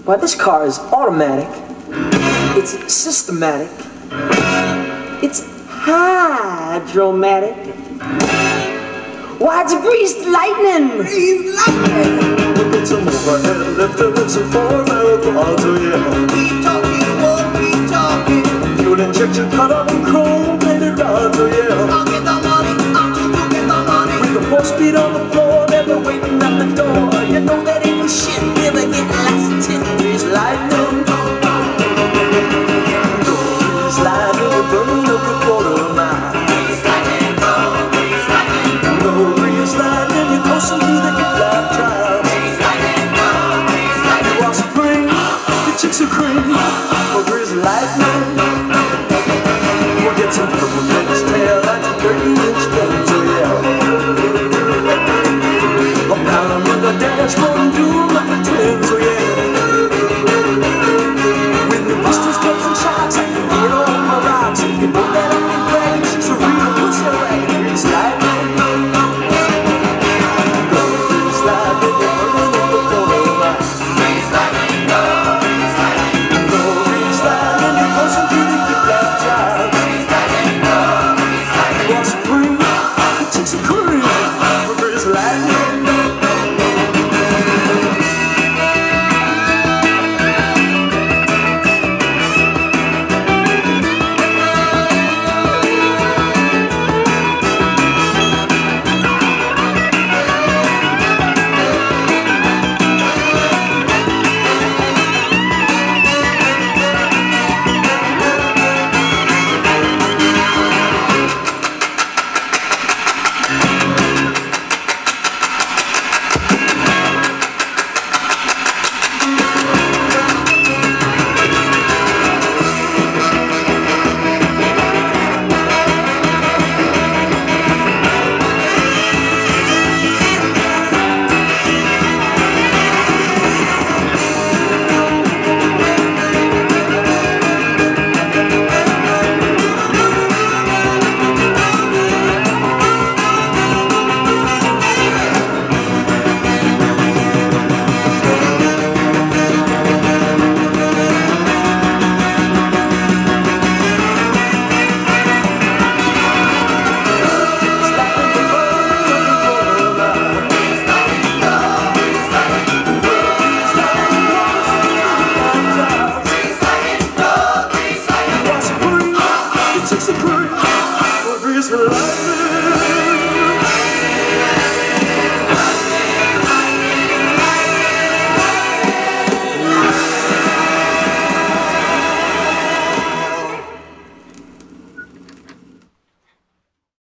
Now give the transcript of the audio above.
Why, this car is automatic. It's systematic. It's hydromatic. Why, it's greased lightning. Greased lightning. Look at some overhead lifters and four-wheel quads, oh yeah. Keep talking, won't keep talking. Fuel injection cut on chrome-plated rods, oh yeah. I'll get the money, I'll get the money. With the 4-speed on the floor, never waiting at the door.